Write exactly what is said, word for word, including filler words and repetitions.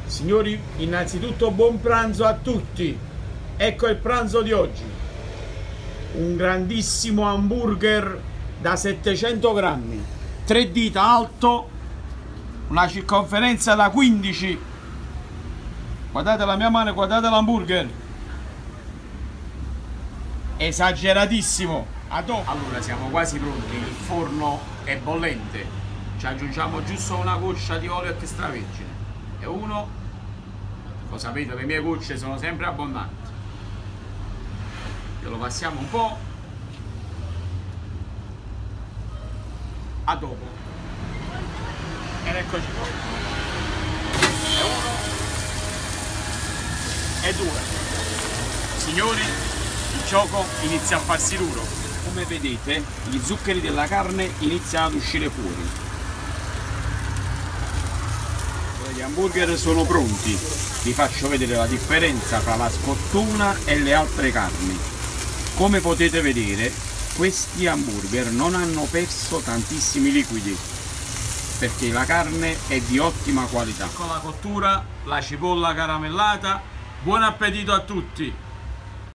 Signori, innanzitutto buon pranzo a tutti. Ecco il pranzo di oggi: un grandissimo hamburger da settecento grammi, tre dita alto, una circonferenza da quindici. Guardate la mia mano, guardate l'hamburger, esageratissimo. A dopo. Allora siamo quasi pronti, il forno è bollente, ci aggiungiamo giusto una goccia di olio extravergine e uno, lo sapete, le mie gocce sono sempre abbondanti. Lo passiamo un po'. A dopo. Ed eccoci qua. E uno e due. Signori, il gioco inizia a farsi duro. Come vedete, gli zuccheri della carne iniziano ad uscire fuori. Gli hamburger sono pronti. Vi faccio vedere la differenza tra la scottuna e le altre carni. Come potete vedere, questi hamburger non hanno perso tantissimi liquidi perché la carne è di ottima qualità. Con la cottura, la cipolla caramellata. Buon appetito a tutti!